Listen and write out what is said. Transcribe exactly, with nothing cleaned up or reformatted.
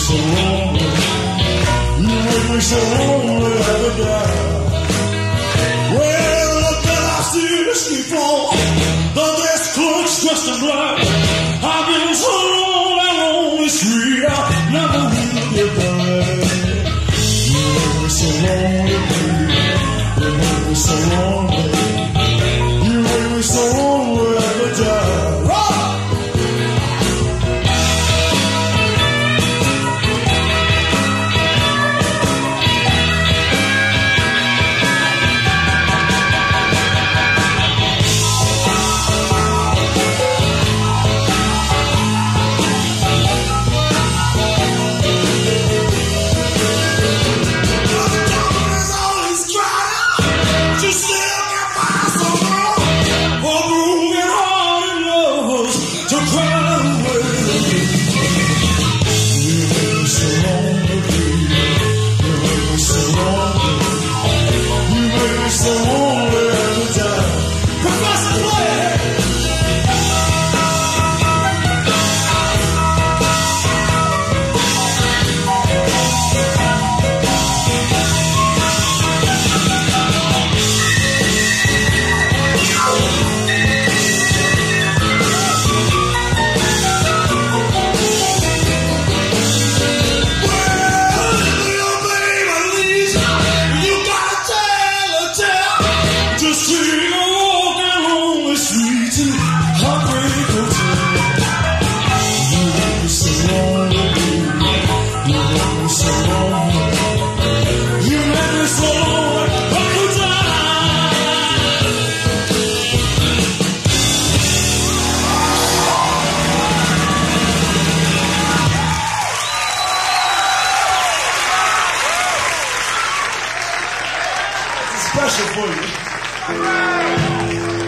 so lonely. You make me so lonely every day. Well, look that I see the street floor. The desk clerk's dressed in black. I've been so long and on the street, I never will get back. You make me so lonely, baby. You make me so lonely. You make me so lonely every day. Rock! Heartbreak Hotel. You make me so lonely, you make me so lonely, you make me so lonely, I could die. It's special for you.